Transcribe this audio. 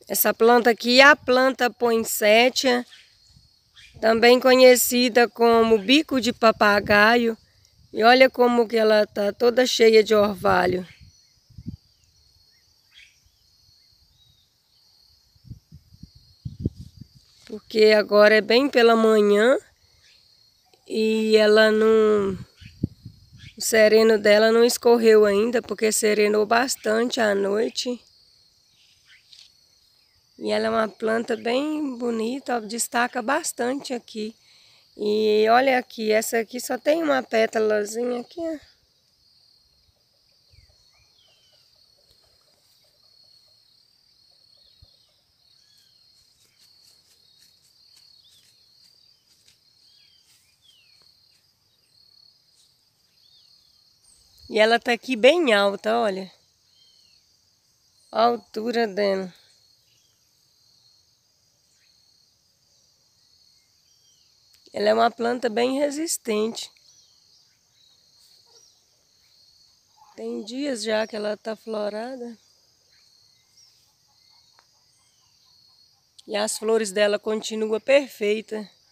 Essa planta aqui é a planta poinsettia, também conhecida como bico de papagaio. E olha como que ela tá toda cheia de orvalho. Porque agora é bem pela manhã e ela não... O sereno dela não escorreu ainda, porque serenou bastante à noite. E ela é uma planta bem bonita, ó, destaca bastante aqui. E olha aqui, essa aqui só tem uma pétalazinha aqui, ó. E ela tá aqui bem alta, olha. A altura dela. Ela é uma planta bem resistente. Tem dias já que ela tá florada. E as flores dela continuam perfeitas.